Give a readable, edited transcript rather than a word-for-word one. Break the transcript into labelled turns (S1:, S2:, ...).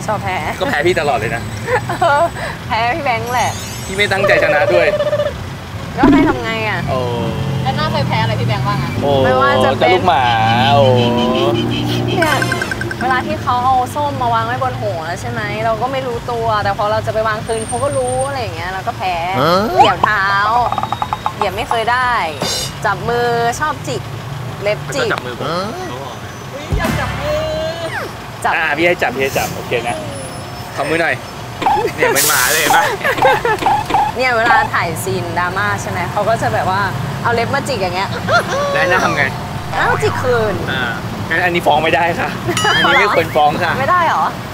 S1: ชอบแพ้
S2: ก็แพ้พี่ตลอดเลยนะ
S1: แพ้พี่แบงค์แหละ
S2: พี่ไม่ตั้งใจชนะด้วย
S1: ก็ให้ทำไงอ่ะ
S2: โอ้
S3: แล้วน่าเคยแพ้อะไรพี่แบงค์บ้างอะ
S2: โอ้
S1: ไม่ว่าจะเป็น
S2: ลูกหมาโอ้
S1: เนี่ยเวลาที่เขาเอาส้มมาวางไว้บนหัวใช่ไหมเราก็ไม่รู้ตัว แต่พอเราจะไปวางคืนเขาก็รู้อะไรอย่างเงี้ยเราก็แพ้เหยียบเท้าเหยียบไม่เคยได้ จับมือชอบจิกเล็บจิก
S2: จับมือผม
S3: อยากจับมือ
S1: จับ
S2: พี่ให้จับโอเคนะขอมือหน่อยเนี่ยเป็นหมาเลยปะ
S1: เนี่ยเวลาถ่ายซีนดราม่าใช่ไหมเขาก็จะแบบว่าเอาเล็บมาจิกอย่างเงี้ย
S2: ได้น่าทำไง
S1: แล้วจิกคืน
S2: งั้นอันนี้ฟ้องไม่ได้ค่ะ อันนี้ไม่ควรฟ้องค่ะ
S1: ไม่ได้เหรอ